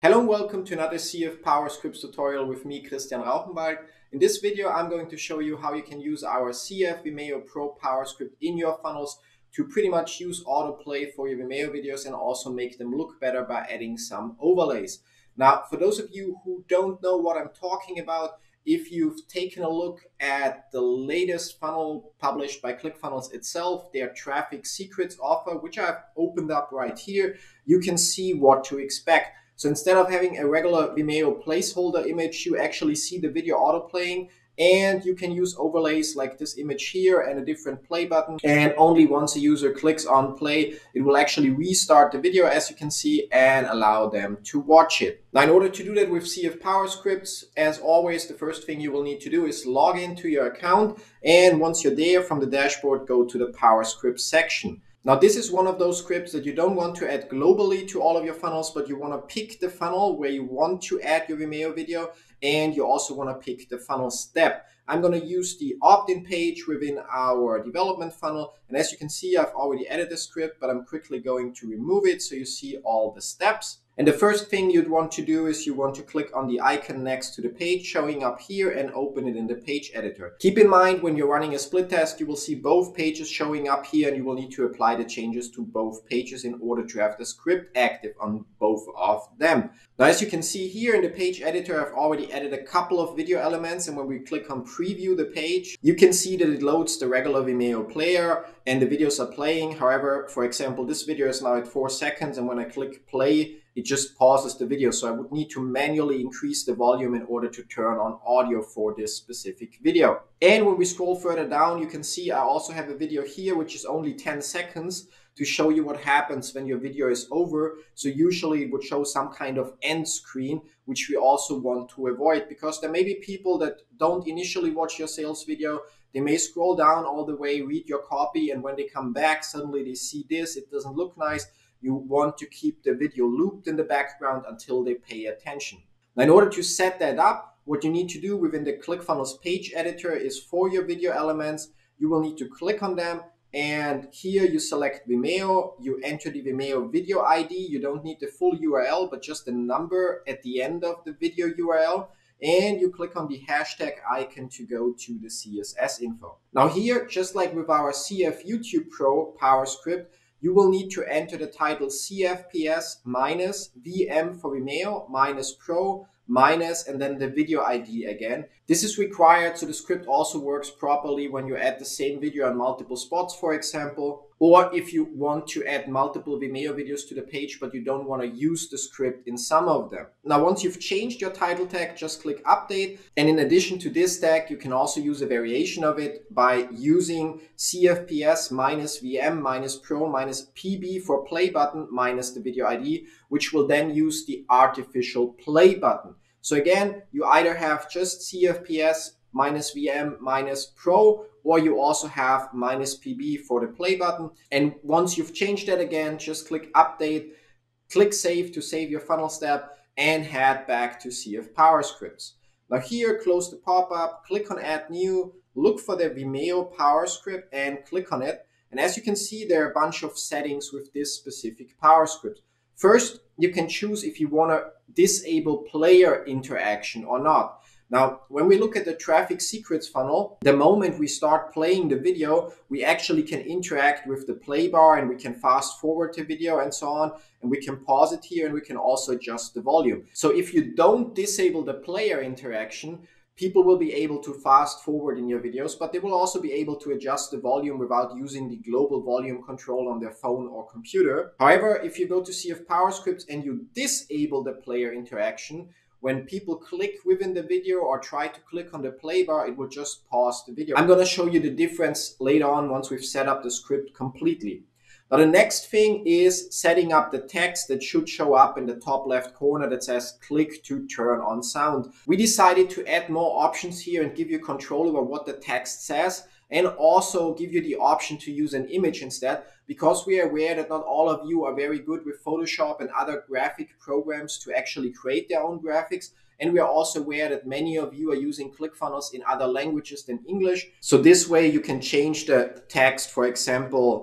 Hello and welcome to another CF PowerScripts tutorial with me, Christian Rauchenwald. In this video, I'm going to show you how you can use our CF Vimeo Pro PowerScript in your funnels to pretty much use autoplay for your Vimeo videos and also make them look better by adding some overlays. Now, for those of you who don't know what I'm talking about, if you've taken a look at the latest funnel published by ClickFunnels itself, their traffic secrets offer, which I've opened up right here, you can see what to expect. So instead of having a regular Vimeo placeholder image, you actually see the video autoplaying, and you can use overlays like this image here and a different play button. And only once a user clicks on play, it will actually restart the video, as you can see, and allow them to watch it. Now, in order to do that with CF PowerScripts, as always, the first thing you will need to do is log into your account. And once you're there, from the dashboard, go to the PowerScripts section. Now, this is one of those scripts that you don't want to add globally to all of your funnels, but you want to pick the funnel where you want to add your Vimeo video, and you also want to pick the funnel step. I'm going to use the opt-in page within our development funnel. And as you can see, I've already added the script, but I'm quickly going to remove it so you see all the steps. And the first thing you'd want to do is you want to click on the icon next to the page showing up here and open it in the page editor. Keep in mind, when you're running a split test, you will see both pages showing up here, and you will need to apply the changes to both pages in order to have the script active on both of them. Now, as you can see here in the page editor, I've already added a couple of video elements, and when we click on preview the page, you can see that it loads the regular Vimeo player and the videos are playing. However, for example, this video is now at 4 seconds, and when I click play, it just pauses the video. So I would need to manually increase the volume in order to turn on audio for this specific video. And when we scroll further down, you can see I also have a video here, which is only 10 seconds to show you what happens when your video is over. So usually it would show some kind of end screen, which we also want to avoid, because there may be people that don't initially watch your sales video. They may scroll down all the way, read your copy, and when they come back, suddenly they see this, it doesn't look nice. You want to keep the video looped in the background until they pay attention. Now, in order to set that up, what you need to do within the ClickFunnels page editor is, for your video elements, you will need to click on them, and here you select Vimeo, you enter the Vimeo video ID. You don't need the full URL, but just the number at the end of the video URL. And you click on the hashtag icon to go to the CSS info. Now here, just like with our CF YouTube Pro PowerScript, you will need to enter the title CFPS minus VM for Vimeo minus Pro minus and then the video ID again. This is required so the script also works properly when you add the same video on multiple spots, for example, or if you want to add multiple Vimeo videos to the page but you don't want to use the script in some of them. Now, once you've changed your title tag, just click update, and in addition to this tag, you can also use a variation of it by using CFPS minus VM minus Pro minus PB for play button minus the video ID, which will then use the artificial play button. So again, you either have just CFPS minus VM minus Pro, or you also have minus PB for the play button. And once you've changed that, again, just click update, click save to save your funnel step, and head back to CF PowerScripts. Now here, close the pop-up, click on add new, look for the Vimeo PowerScript and click on it. And as you can see, there are a bunch of settings with this specific PowerScript. First, you can choose if you want to disable player interaction or not. Now, when we look at the traffic secrets funnel, the moment we start playing the video, we actually can interact with the play bar, and we can fast forward the video and so on, and we can pause it here, and we can also adjust the volume. So if you don't disable the player interaction, people will be able to fast forward in your videos, but they will also be able to adjust the volume without using the global volume control on their phone or computer. However, if you go to CF PowerScripts and you disable the player interaction, when people click within the video or try to click on the play bar, it will just pause the video. I'm going to show you the difference later on once we've set up the script completely. Now, the next thing is setting up the text that should show up in the top left corner that says click to turn on sound. We decided to add more options here and give you control over what the text says, and also give you the option to use an image instead, because we are aware that not all of you are very good with Photoshop and other graphic programs to actually create their own graphics. And we are also aware that many of you are using ClickFunnels in other languages than English. So this way you can change the text, for example,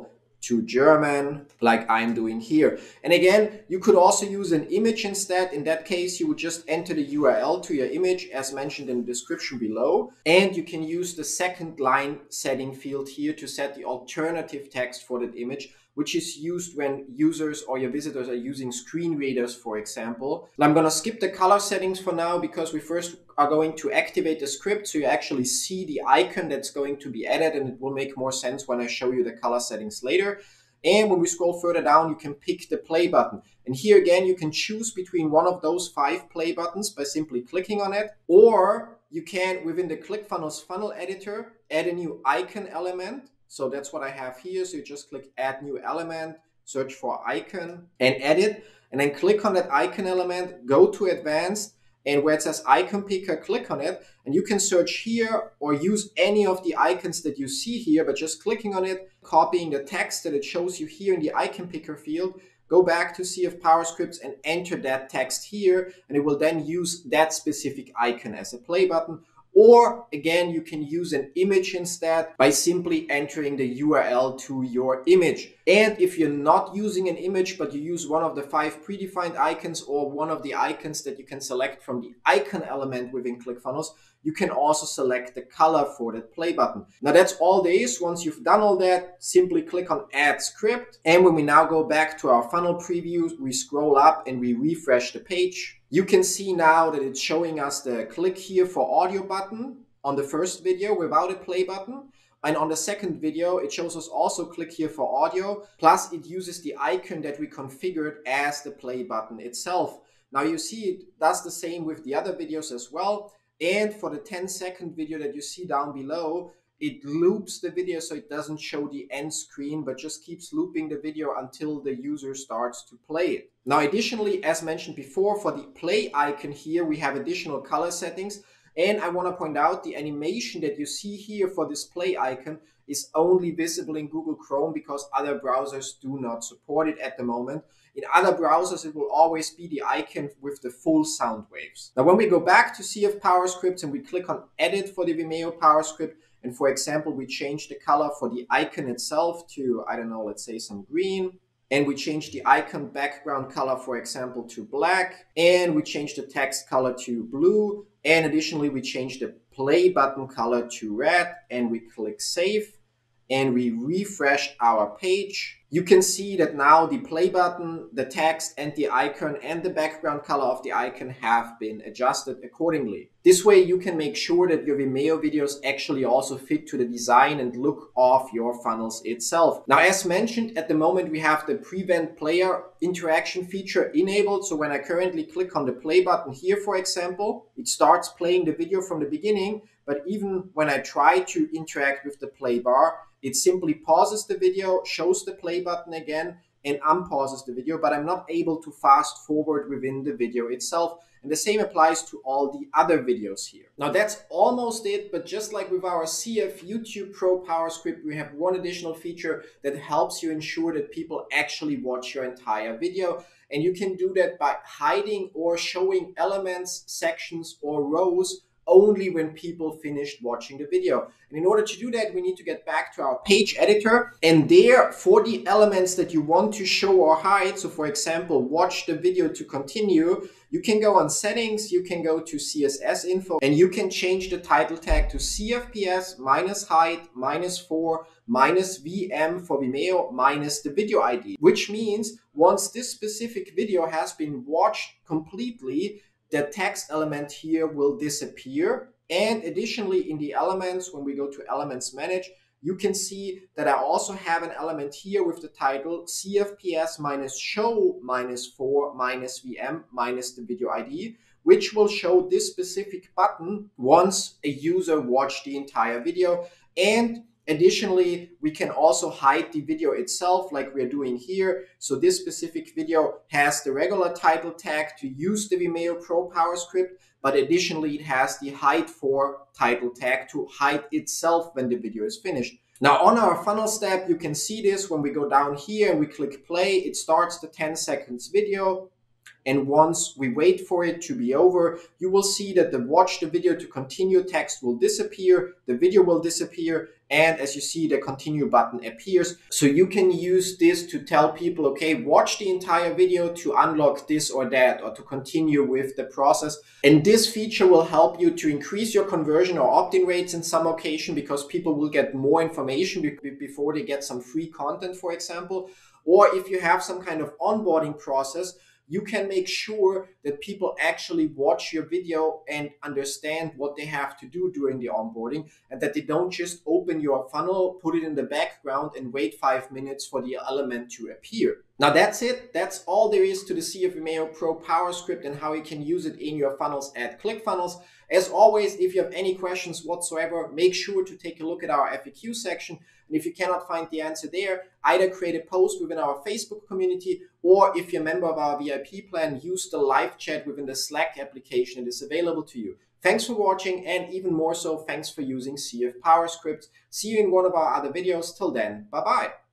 to German, like I'm doing here. And again, you could also use an image instead. In that case, you would just enter the URL to your image as mentioned in the description below. And you can use the second line setting field here to set the alternative text for that image, which is used when users or your visitors are using screen readers, for example. And I'm going to skip the color settings for now because we first are going to activate the script so you actually see the icon that's going to be added, and it will make more sense when I show you the color settings later. And when we scroll further down, you can pick the play button. And here again, you can choose between one of those 5 play buttons by simply clicking on it, or you can, within the ClickFunnels funnel editor, add a new icon element. So that's what I have here. So you just click add new element, search for icon and edit, and then click on that icon element, go to advanced, and where it says icon picker, click on it, and you can search here or use any of the icons that you see here, but just clicking on it, copying the text that it shows you here in the icon picker field, go back to CF PowerScripts and enter that text here, and it will then use that specific icon as a play button. Or again, you can use an image instead by simply entering the URL to your image. And if you're not using an image, but you use one of the 5 predefined icons or one of the icons that you can select from the icon element within ClickFunnels, you can also select the color for that play button. Now that's all there is. Once you've done all that, simply click on Add Script. And when we now go back to our funnel preview, we scroll up and we refresh the page. You can see now that it's showing us the click here for audio button on the first video without a play button. And on the second video, it shows us also click here for audio. Plus it uses the icon that we configured as the play button itself. Now you see it does the same with the other videos as well. And for the 10-second video that you see down below, it loops the video so it doesn't show the end screen, but just keeps looping the video until the user starts to play it. Now, additionally, as mentioned before, for the play icon here, we have additional color settings. And I want to point out the animation that you see here for this play icon is only visible in Google Chrome because other browsers do not support it at the moment. In other browsers, it will always be the icon with the full sound waves. Now, when we go back to CF PowerScripts and we click on Edit for the Vimeo PowerScript, and for example, we change the color for the icon itself to, I don't know, let's say some green. And we change the icon background color, for example, to black. And we change the text color to blue. And additionally, we change the play button color to red. And we click Save. And we refresh our page. You can see that now the play button, the text, and the icon and the background color of the icon have been adjusted accordingly. This way you can make sure that your Vimeo videos actually also fit to the design and look of your funnels itself. Now, as mentioned, at the moment we have the prevent player interaction feature enabled. So when I currently click on the play button here, for example, it starts playing the video from the beginning. But even when I try to interact with the play bar, it simply pauses the video, shows the play button again, and unpauses the video, but I'm not able to fast forward within the video itself. And the same applies to all the other videos here. Now that's almost it, but just like with our CF YouTube Pro PowerScript, we have one additional feature that helps you ensure that people actually watch your entire video. And you can do that by hiding or showing elements, sections, or rows only when people finished watching the video. And in order to do that, we need to get back to our page editor, and there, for the elements that you want to show or hide, so for example, watch the video to continue, you can go on settings, you can go to CSS info, and you can change the title tag to CFPS -height -4 -VM for Vimeo minus the video ID, which means once this specific video has been watched completely, the text element here will disappear. And additionally, in the elements, when we go to Elements Manage, you can see that I also have an element here with the title CFPS -show -4 -VM minus the video ID, which will show this specific button once a user watched the entire video. And additionally, we can also hide the video itself like we're doing here. So this specific video has the regular title tag to use the Vimeo Pro PowerScript, but additionally it has the hide for title tag to hide itself when the video is finished. Now on our funnel step, you can see this when we go down here and we click play, it starts the 10 seconds video. And once we wait for it to be over, you will see that the watch the video to continue text will disappear, the video will disappear, and as you see, the continue button appears. So you can use this to tell people, okay, watch the entire video to unlock this or that, or to continue with the process. And this feature will help you to increase your conversion or opt-in rates in some occasion, because people will get more information before they get some free content, for example. Or if you have some kind of onboarding process, you can make sure that people actually watch your video and understand what they have to do during the onboarding, and that they don't just open your funnel, put it in the background, and wait 5 minutes for the element to appear. Now that's it. That's all there is to the CF Vimeo Pro Power Script and how you can use it in your funnels at ClickFunnels. As always, if you have any questions whatsoever, make sure to take a look at our FAQ section. And if you cannot find the answer there, either create a post within our Facebook community, or if you're a member of our VIP plan, use the live chat within the Slack application that is available to you. Thanks for watching, and even more so, thanks for using CF Power Script. See you in one of our other videos. Till then, bye-bye.